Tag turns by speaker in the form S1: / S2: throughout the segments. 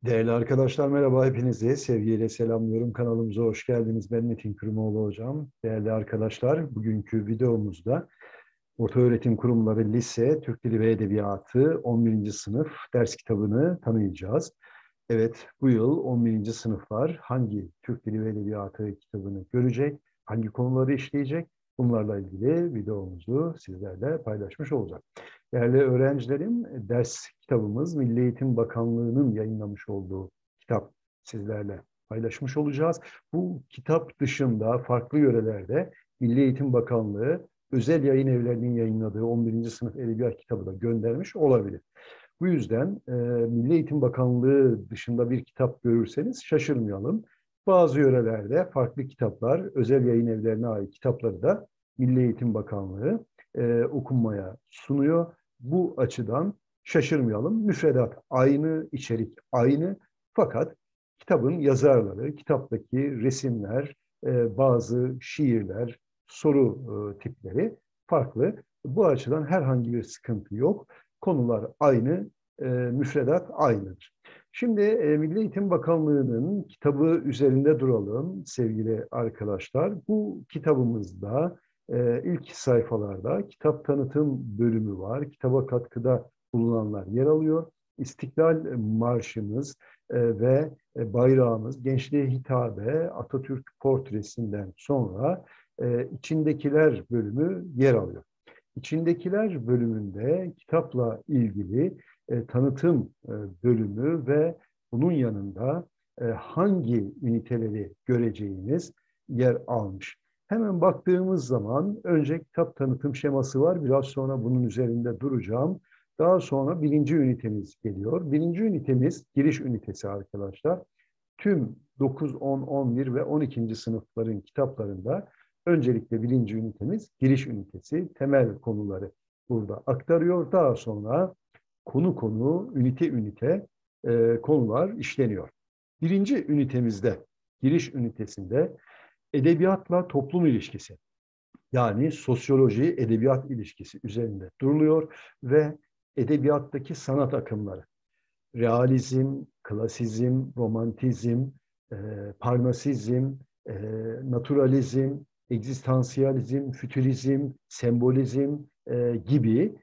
S1: Değerli arkadaşlar merhaba hepinizi sevgiyle selamlıyorum. Kanalımıza hoş geldiniz. Ben Metin Kırmoğlu hocam. Değerli arkadaşlar bugünkü videomuzda Ortaöğretim Kurumları Lise Türk Dili ve Edebiyatı 11. sınıf ders kitabını tanıyacağız. Evet, bu yıl 11. sınıflar hangi Türk Dili ve Edebiyatı kitabını görecek, hangi konuları işleyecek? Bunlarla ilgili videomuzu sizlerle paylaşmış olacağım. Değerli öğrencilerim, ders kitabımız Milli Eğitim Bakanlığı'nın yayınlamış olduğu kitap sizlerle paylaşmış olacağız. Bu kitap dışında farklı yörelerde Milli Eğitim Bakanlığı özel yayın evlerinin yayınladığı 11. sınıf edebiyat kitabı da göndermiş olabilir. Bu yüzden Milli Eğitim Bakanlığı dışında bir kitap görürseniz şaşırmayalım. Bazı yörelerde farklı kitaplar, özel yayın evlerine ait kitapları da Milli Eğitim Bakanlığı okunmaya sunuyor. Bu açıdan şaşırmayalım. Müfredat aynı, içerik aynı. Fakat kitabın yazarları, kitaptaki resimler, bazı şiirler, soru tipleri farklı. Bu açıdan herhangi bir sıkıntı yok. Konular aynı, müfredat aynıdır. Şimdi Milli Eğitim Bakanlığı'nın kitabı üzerinde duralım sevgili arkadaşlar. Bu kitabımızda ilk sayfalarda kitap tanıtım bölümü var. Kitaba katkıda bulunanlar yer alıyor. İstiklal Marşımız ve bayrağımız, gençliğe hitabe, Atatürk portresinden sonra içindekiler bölümü yer alıyor. İçindekiler bölümünde kitapla ilgili tanıtım bölümü ve bunun yanında hangi üniteleri göreceğiniz yer almış. Hemen baktığımız zaman önce kitap tanıtım şeması var. Biraz sonra bunun üzerinde duracağım. Daha sonra birinci ünitemiz geliyor. Birinci ünitemiz giriş ünitesi arkadaşlar. Tüm 9, 10, 11 ve 12. sınıfların kitaplarında öncelikle birinci ünitemiz giriş ünitesi, temel konuları burada aktarıyor. Daha sonra konu konu, ünite ünite konular işleniyor. Birinci ünitemizde, giriş ünitesinde edebiyatla toplum ilişkisi, yani sosyoloji, edebiyat ilişkisi üzerinde duruluyor ve edebiyattaki sanat akımları, realizm, klasizm, romantizm, e, parnasizm, e, naturalizm, egzistansiyalizm, fütürizm, sembolizm gibi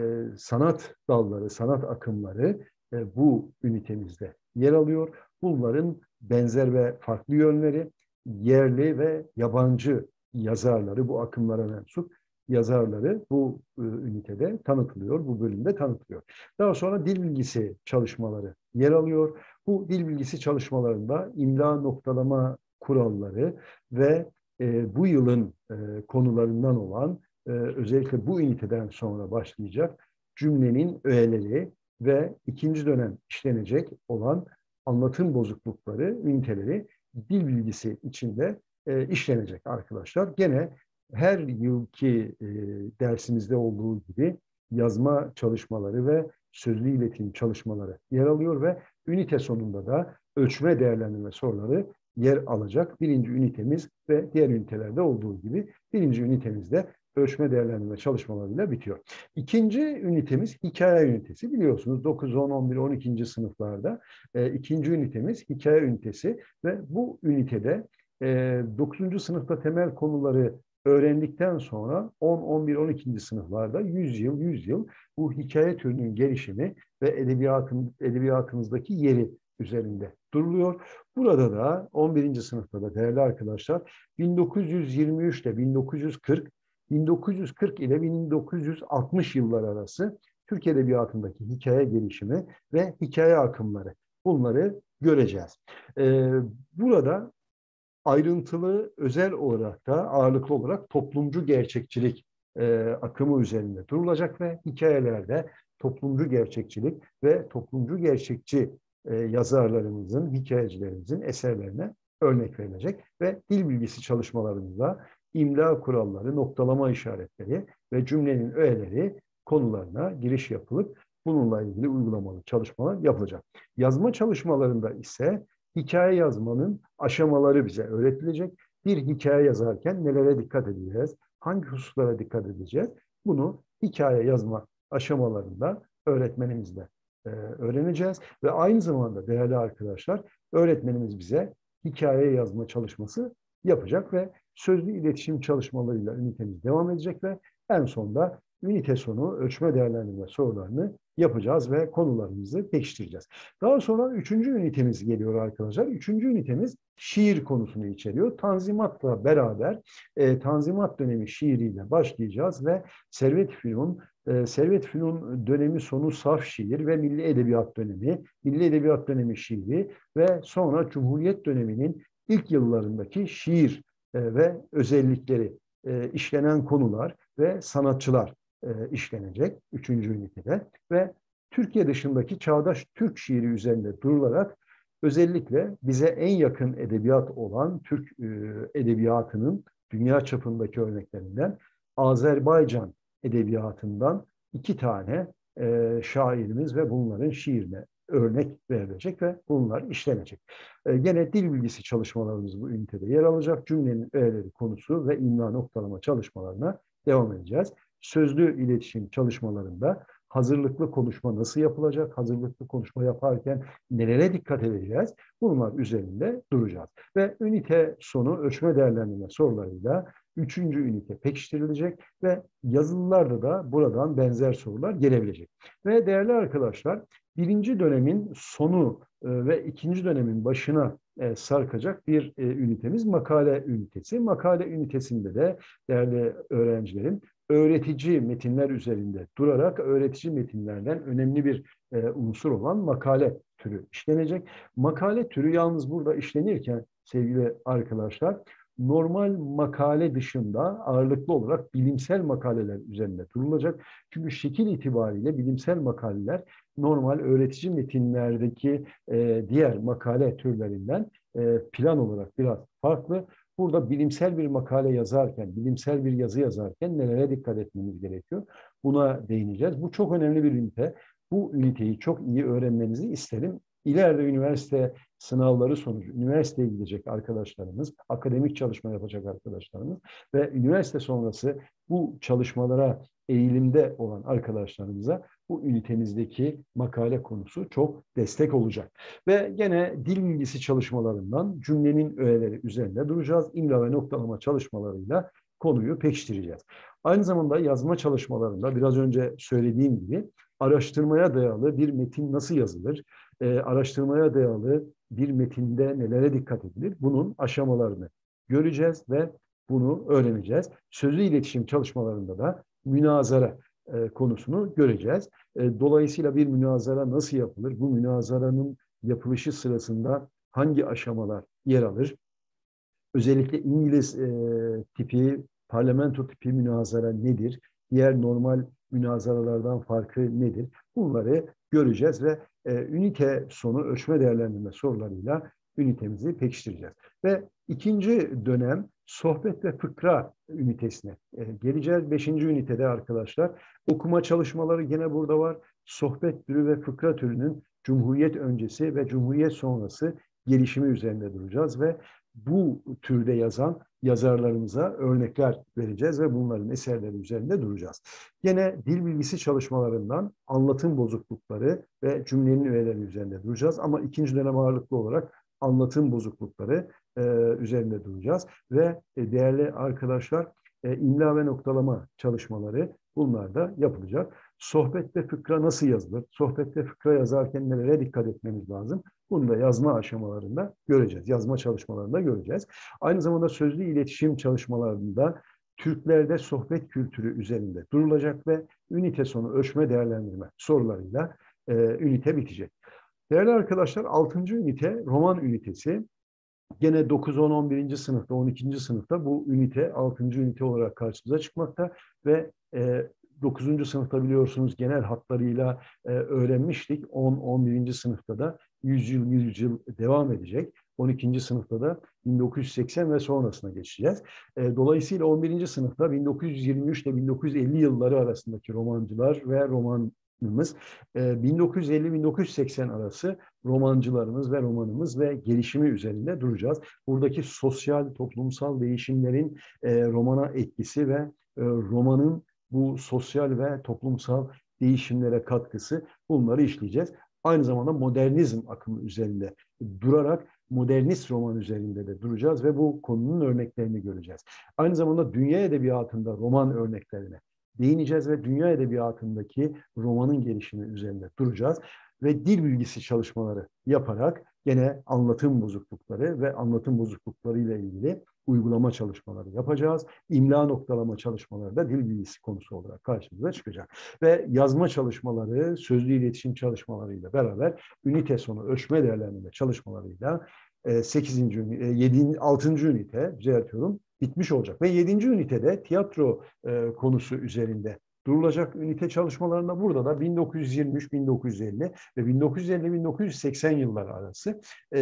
S1: sanat dalları, sanat akımları bu ünitemizde yer alıyor. Bunların benzer ve farklı yönleri, yerli ve yabancı yazarları, bu akımlara mensup yazarları bu ünitede tanıtılıyor, bu bölümde tanıtılıyor. Daha sonra dil bilgisi çalışmaları yer alıyor. Bu dil bilgisi çalışmalarında imla noktalama kuralları ve bu yılın konularından olan özellikle bu üniteden sonra başlayacak cümlenin öğeleri ve ikinci dönem işlenecek olan anlatım bozuklukları, üniteleri dil bilgisi içinde işlenecek arkadaşlar. Gene her yılki dersimizde olduğu gibi yazma çalışmaları ve sözlü iletim çalışmaları yer alıyor ve ünite sonunda da ölçme değerlendirme soruları yer alacak. Birinci ünitemiz ve diğer ünitelerde olduğu gibi birinci ünitemizde ölçme değerlendirme çalışmalarıyla bitiyor. İkinci ünitemiz hikaye ünitesi. Biliyorsunuz 9, 10, 11, 12. sınıflarda ikinci ünitemiz hikaye ünitesi ve bu ünitede 9. sınıfta temel konuları öğrendikten sonra 10, 11, 12. sınıflarda 100 yıl, 100 yıl bu hikaye türünün gelişimi ve edebiyatımızdaki yeri üzerinde duruluyor. Burada da 11. sınıfta da değerli arkadaşlar 1923 ile 1940, 1940 ile 1960 yıllar arası Türk Edebiyatı'ndaki hikaye gelişimi ve hikaye akımları bunları göreceğiz. Burada ayrıntılı, özel olarak da ağırlıklı olarak toplumcu gerçekçilik akımı üzerinde durulacak ve hikayelerde toplumcu gerçekçilik ve toplumcu gerçekçi yazarlarımızın, hikayecilerimizin eserlerine örnek verilecek ve dil bilgisi çalışmalarımızda imla kuralları, noktalama işaretleri ve cümlenin öğeleri konularına giriş yapılıp bununla ilgili uygulamalı çalışmalar yapılacak. Yazma çalışmalarında ise hikaye yazmanın aşamaları bize öğretilecek. Bir hikaye yazarken nelere dikkat edeceğiz? Hangi hususlara dikkat edeceğiz? Bunu hikaye yazma aşamalarında öğretmenimizle öğreneceğiz. Ve aynı zamanda değerli arkadaşlar, öğretmenimiz bize hikaye yazma çalışması yapacak ve sözlü iletişim çalışmalarıyla ünitemiz devam edecek ve en sonunda ünite sonu ölçme değerlendirme sorularını yapacağız ve konularımızı pekiştireceğiz. Daha sonra üçüncü ünitemiz geliyor arkadaşlar. Üçüncü ünitemiz şiir konusunu içeriyor. Tanzimat'la beraber Tanzimat dönemi şiiriyle başlayacağız ve Servet Fünun dönemi sonu saf şiir ve Milli Edebiyat dönemi, Milli Edebiyat dönemi şiiri ve sonra Cumhuriyet döneminin ilk yıllarındaki şiir ve özellikleri işlenen konular ve sanatçılar işlenecek 3. ünitede ve Türkiye dışındaki çağdaş Türk şiiri üzerinde durularak özellikle bize en yakın edebiyat olan Türk edebiyatının dünya çapındaki örneklerinden Azerbaycan edebiyatından 2 tane şairimiz ve bunların şiirine örnek verilecek ve bunlar işlenecek. Gene dil bilgisi çalışmalarımız bu ünitede yer alacak. Cümlenin öğeleri konusu ve imla noktalama çalışmalarına devam edeceğiz. Sözlü iletişim çalışmalarında hazırlıklı konuşma nasıl yapılacak? Hazırlıklı konuşma yaparken nelere dikkat edeceğiz? Bunlar üzerinde duracağız. Ve ünite sonu ölçme değerlendirme sorularıyla 3. ünite pekiştirilecek ve yazılılarda da buradan benzer sorular gelebilecek. Ve değerli arkadaşlar, 1. dönemin sonu ve 2. dönemin başına sarkacak bir ünitemiz makale ünitesi. Makale ünitesinde de değerli öğrencilerim öğretici metinler üzerinde durarak öğretici metinlerden önemli bir unsur olan makale türü işlenecek. Makale türü yalnız burada işlenirken sevgili arkadaşlar normal makale dışında ağırlıklı olarak bilimsel makaleler üzerinde durulacak. Çünkü şekil itibariyle bilimsel makaleler normal öğretici metinlerdeki diğer makale türlerinden plan olarak biraz farklı. Burada bilimsel bir makale yazarken, bilimsel bir yazı yazarken nelere dikkat etmemiz gerekiyor? Buna değineceğiz. Bu çok önemli bir ünite. Bu üniteyi çok iyi öğrenmenizi isterim. İleride üniversite sınavları sonucu üniversiteye gidecek arkadaşlarımız, akademik çalışma yapacak arkadaşlarımız ve üniversite sonrası bu çalışmalara eğilimde olan arkadaşlarımıza bu ünitemizdeki makale konusu çok destek olacak. Ve gene dil bilgisi çalışmalarından cümlenin öğeleri üzerinde duracağız. İmla ve noktalama çalışmalarıyla konuyu pekiştireceğiz. Aynı zamanda yazma çalışmalarında biraz önce söylediğim gibi araştırmaya dayalı bir metin nasıl yazılır? Araştırmaya dayalı bir metinde nelere dikkat edilir? Bunun aşamalarını göreceğiz ve bunu öğreneceğiz. Sözlü iletişim çalışmalarında da münazara konusunu göreceğiz. Dolayısıyla bir münazara nasıl yapılır? Bu münazaranın yapılışı sırasında hangi aşamalar yer alır? Özellikle İngiliz tipi, parlamento tipi münazara nedir? Diğer normal münazaralardan farkı nedir? Bunları göreceğiz ve ünite sonu ölçme değerlendirme sorularıyla ünitemizi pekiştireceğiz. Ve 2. dönem sohbet ve fıkra ünitesine geleceğiz. 5. ünitede arkadaşlar okuma çalışmaları yine burada var. Sohbet türü ve fıkra türünün Cumhuriyet öncesi ve Cumhuriyet sonrası gelişimi üzerinde duracağız ve bu türde yazan yazarlarımıza örnekler vereceğiz ve bunların eserleri üzerinde duracağız. Yine dil bilgisi çalışmalarından anlatım bozuklukları ve cümlenin öğeleri üzerinde duracağız ama 2. dönem ağırlıklı olarak anlatım bozuklukları üzerinde duracağız ve değerli arkadaşlar imla ve noktalama çalışmaları bunlar da yapılacak. Sohbet ve fıkra nasıl yazılır? Sohbet ve fıkra yazarken nelere dikkat etmemiz lazım? Bunu da yazma aşamalarında göreceğiz. Yazma çalışmalarında göreceğiz. Aynı zamanda sözlü iletişim çalışmalarında Türklerde sohbet kültürü üzerinde durulacak ve ünite sonu ölçme değerlendirme sorularıyla ünite bitecek. Değerli arkadaşlar 6. ünite roman ünitesi. Gene 9, 10, 11. sınıfta, 12. sınıfta bu ünite 6. ünite olarak karşımıza çıkmakta ve 9. sınıfta biliyorsunuz genel hatlarıyla öğrenmiştik. 10, 11. sınıfta da 100 yıl devam edecek. 12. sınıfta da 1980 ve sonrasına geçeceğiz. Dolayısıyla 11. sınıfta 1923 ile 1950 yılları arasındaki romancılar ve romanımız 1950-1980 arası romancılarımız ve romanımız ve gelişimi üzerinde duracağız. Buradaki sosyal, toplumsal değişimlerin romana etkisi ve romanın bu sosyal ve toplumsal değişimlere katkısı, bunları işleyeceğiz. Aynı zamanda modernizm akımı üzerinde durarak modernist roman üzerinde de duracağız ve bu konunun örneklerini göreceğiz. Aynı zamanda dünya edebiyatında roman örneklerine değineceğiz ve dünya edebiyatındaki romanın gelişimi üzerinde duracağız. Ve dil bilgisi çalışmaları yaparak gene anlatım bozuklukları ve anlatım bozuklukları ile ilgili uygulama çalışmaları yapacağız. İmla noktalama çalışmaları da dil bilgisi konusu olarak karşımıza çıkacak. Ve yazma çalışmaları, sözlü iletişim çalışmalarıyla beraber ünite sonu ölçme değerlendirme çalışmalarıyla 8. 7. 6. ünite düzeltiyorum bitmiş olacak. Ve 7. ünitede tiyatro konusu üzerinde durulacak ünite çalışmalarında burada da 1923, 1950 ve 1950-1980 yılları arası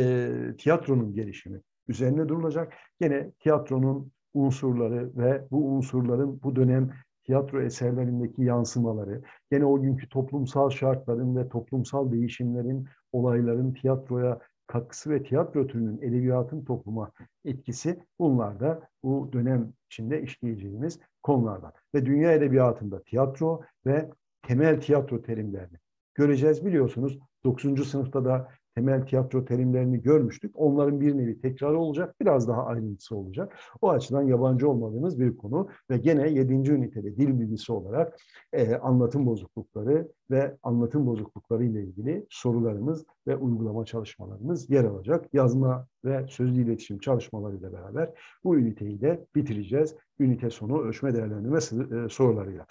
S1: tiyatronun gelişimi üzerine durulacak. Gene tiyatronun unsurları ve bu unsurların bu dönem tiyatro eserlerindeki yansımaları, gene o günkü toplumsal şartların ve toplumsal değişimlerin, olayların tiyatroya katkısı ve tiyatro türünün edebiyatın topluma etkisi, bunlar da bu dönem içinde işleyeceğimiz konulardan. Ve dünya edebiyatında tiyatro ve temel tiyatro terimlerini göreceğiz. Biliyorsunuz 9. sınıfta da temel tiyatro terimlerini görmüştük. Onların bir nevi tekrarı olacak, biraz daha ayrıntısı olacak. O açıdan yabancı olmadığımız bir konu ve gene 7. ünitede dil bilgisi olarak anlatım bozuklukları ve anlatım bozuklukları ile ilgili sorularımız ve uygulama çalışmalarımız yer alacak. Yazma ve sözlü iletişim çalışmalarıyla beraber bu üniteyi de bitireceğiz. Ünite sonu ölçme değerlendirme sorularıyla.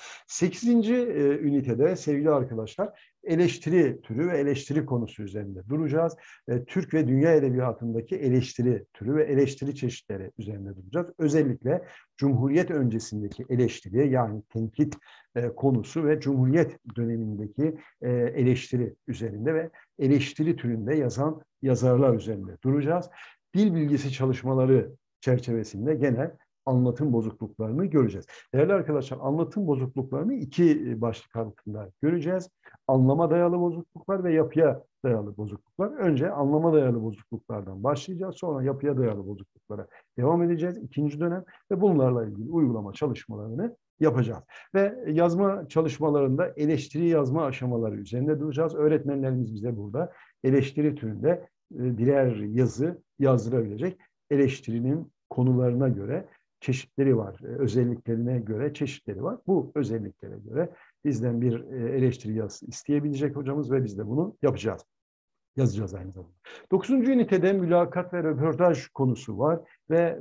S1: 8. ünitede sevgili arkadaşlar eleştiri türü ve eleştiri konusu üzerinde duracağız. Türk ve dünya edebiyatındaki eleştiri türü ve eleştiri çeşitleri üzerinde duracağız. Özellikle Cumhuriyet öncesindeki eleştiri yani tenkit konusu ve Cumhuriyet dönemindeki eleştiri üzerinde ve eleştiri türünde yazan yazarlar üzerinde duracağız. Dil bilgisi çalışmaları çerçevesinde gene anlatım bozukluklarını göreceğiz. Değerli arkadaşlar, anlatım bozukluklarını iki başlık altında göreceğiz. Anlama dayalı bozukluklar ve yapıya dayalı bozukluklar. Önce anlama dayalı bozukluklardan başlayacağız. Sonra yapıya dayalı bozukluklara devam edeceğiz. İkinci dönem ve bunlarla ilgili uygulama çalışmalarını yapacağız. Ve yazma çalışmalarında eleştiri yazma aşamaları üzerinde duracağız. Öğretmenlerimiz bize burada eleştiri türünde birer yazı yazdırabilecek, eleştirinin konularına göre çeşitleri var. Özelliklerine göre çeşitleri var. Bu özelliklere göre bizden bir eleştiri yazısı isteyebilecek hocamız ve biz de bunu yapacağız. Yazacağız aynı zamanda. 9. ünitede mülakat ve röportaj konusu var ve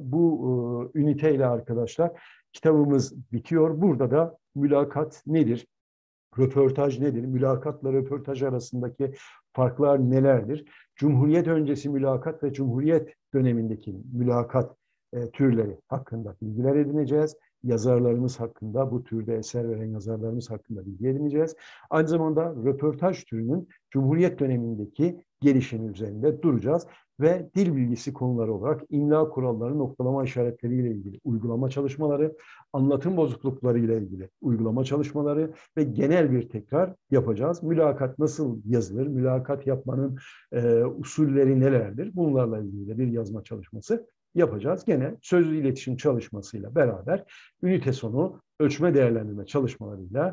S1: bu üniteyle arkadaşlar kitabımız bitiyor. Burada da mülakat nedir? Röportaj nedir? Mülakatla röportaj arasındaki farklar nelerdir? Cumhuriyet öncesi mülakat ve Cumhuriyet dönemindeki mülakat türleri hakkında bilgiler edineceğiz. Yazarlarımız hakkında, bu türde eser veren yazarlarımız hakkında bilgi edineceğiz. Aynı zamanda röportaj türünün Cumhuriyet dönemindeki gelişimi üzerinde duracağız ve dil bilgisi konuları olarak imla kuralları, noktalama işaretleriyle ilgili uygulama çalışmaları, anlatım bozuklukları ile ilgili uygulama çalışmaları ve genel bir tekrar yapacağız. Mülakat nasıl yazılır? Mülakat yapmanın usulleri nelerdir? Bunlarla ilgili de bir yazma çalışması yapacağız. Gene sözlü iletişim çalışmasıyla beraber ünite sonu ölçme değerlendirme çalışmalarıyla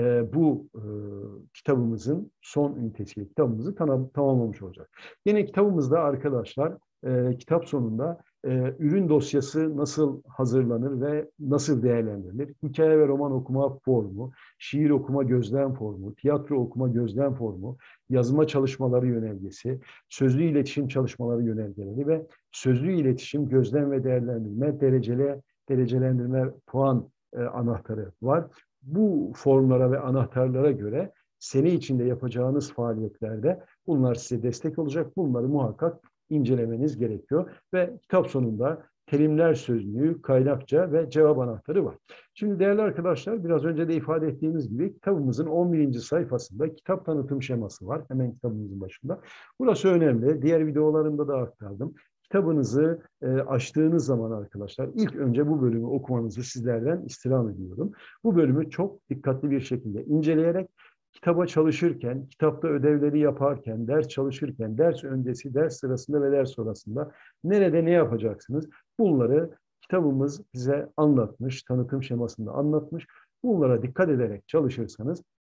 S1: bu kitabımızın son ünitesiyle kitabımızı tamamlamış olacak. Yine kitabımızda arkadaşlar kitap sonunda ürün dosyası nasıl hazırlanır ve nasıl değerlendirilir? Hikaye ve roman okuma formu, şiir okuma gözlem formu, tiyatro okuma gözlem formu, yazma çalışmaları yönergesi, sözlü iletişim çalışmaları yönergeleri ve sözlü iletişim gözlem ve değerlendirme derecelendirme puan anahtarı var. Bu formlara ve anahtarlara göre sene içinde yapacağınız faaliyetlerde bunlar size destek olacak. Bunları muhakkak incelemeniz gerekiyor ve kitap sonunda terimler sözlüğü, kaynakça ve cevap anahtarı var. Şimdi değerli arkadaşlar biraz önce de ifade ettiğimiz gibi kitabımızın 11. sayfasında kitap tanıtım şeması var. Hemen kitabımızın başında. Burası önemli. Diğer videolarımda da aktardım. Kitabınızı açtığınız zaman arkadaşlar ilk önce bu bölümü okumanızı sizlerden istirham ediyorum. Bu bölümü çok dikkatli bir şekilde inceleyerek kitaba çalışırken, kitapta ödevleri yaparken, ders çalışırken, ders öncesi, ders sırasında ve ders sonrasında nerede ne yapacaksınız? Bunları kitabımız bize anlatmış, tanıtım şemasında anlatmış. Bunlara dikkat ederek çalışırsanız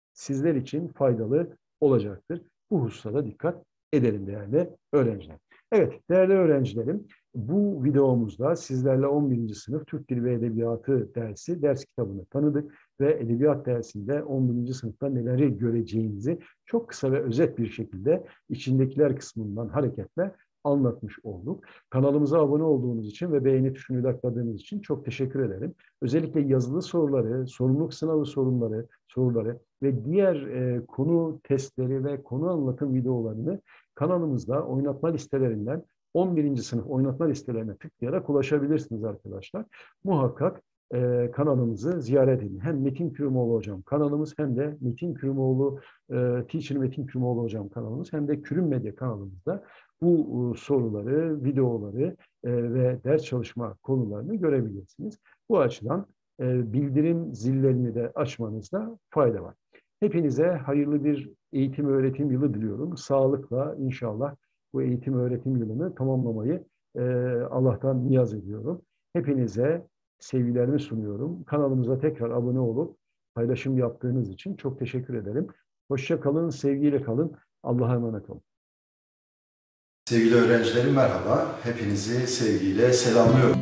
S1: sizler için faydalı olacaktır. Bu hususta dikkat edelim değerli öğrenciler. Evet değerli öğrencilerim, bu videomuzda sizlerle 11. sınıf Türk Dili ve Edebiyatı dersi ders kitabını tanıdık ve edebiyat dersinde 11. sınıfta neleri göreceğinizi çok kısa ve özet bir şekilde içindekiler kısmından hareketle anlatmış olduk. Kanalımıza abone olduğunuz için ve beğeni tuşunu tıkladığınız için çok teşekkür ederim. Özellikle yazılı soruları, sorumluluk sınavı soruları ve diğer konu testleri ve konu anlatım videolarını kanalımızda oynatma listelerinden 11. sınıf oynatma listelerine tıklayarak ulaşabilirsiniz arkadaşlar. Muhakkak kanalımızı ziyaret edin. Hem Metin Kürümoğlu Hocam kanalımız hem de Metin Kürümoğlu, Teacher Metin Kürümoğlu Hocam kanalımız hem de Kürüm Medya kanalımızda bu soruları, videoları ve ders çalışma konularını görebilirsiniz. Bu açıdan bildirim zillerini de açmanızda fayda var. Hepinize hayırlı bir eğitim öğretim yılı diliyorum. Sağlıkla inşallah bu eğitim öğretim yılını tamamlamayı Allah'tan niyaz ediyorum. Hepinize sevgilerimi sunuyorum. Kanalımıza tekrar abone olup paylaşım yaptığınız için çok teşekkür ederim. Hoşça kalın, sevgiyle kalın. Allah'a emanet olun.
S2: Sevgili öğrencilerim merhaba. Hepinizi sevgiyle selamlıyorum.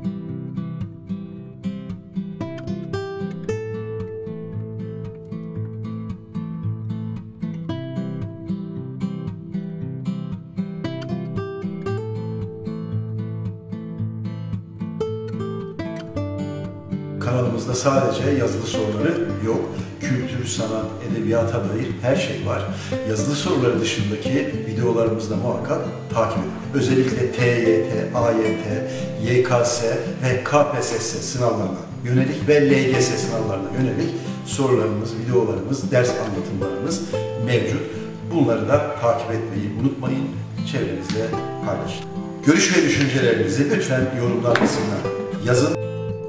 S2: Kanalımızda sadece yazılı soruları yok. Kültür, sanat, edebiyata dair her şey var. Yazılı soruları dışındaki videolarımızda muhakkak takip edin. Özellikle TYT, AYT, YKS ve KPSS sınavlarına yönelik ve LGS sınavlarına yönelik sorularımız, videolarımız, ders anlatımlarımız mevcut. Bunları da takip etmeyi unutmayın, çevrenizde paylaşın. Görüş ve düşüncelerinizi lütfen yorumlar kısmına yazın.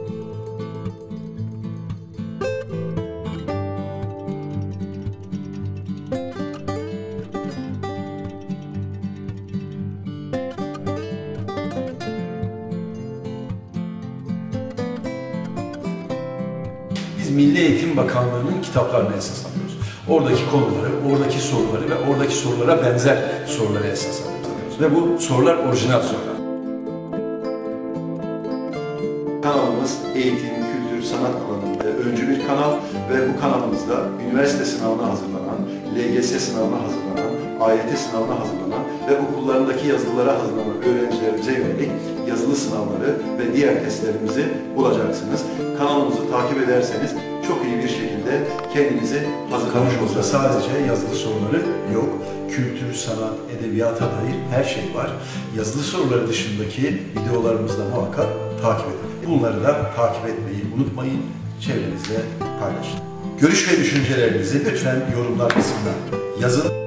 S2: Milli Eğitim Bakanlığı'nın kitaplarını esas alıyoruz. Oradaki konuları, oradaki soruları ve oradaki sorulara benzer soruları esas alıyoruz. Ve bu sorular orijinal sorular. Kanalımız eğitim, kültür, sanat alanında öncü bir kanal ve bu kanalımızda üniversite sınavına hazırlanan, LGS sınavına hazırlanan, AYT sınavına hazırlanan ve okullarındaki yazılılara hazırlanan öğrencilerimize yönelik yazılı sınavları ve diğer testlerimizi bulacaksınız. Kanalımızı takip ederseniz çok iyi bir şekilde kendinizi hazırlamış olursunuz. Sadece yazılı soruları yok. Kültür, sanat, edebiyata dair her şey var. Yazılı soruları dışındaki videolarımızda muhakkak takip edin. Bunları da takip etmeyi unutmayın, çevrenizde paylaşın. Görüş ve düşüncelerinizi lütfen yorumlar kısmına yazın.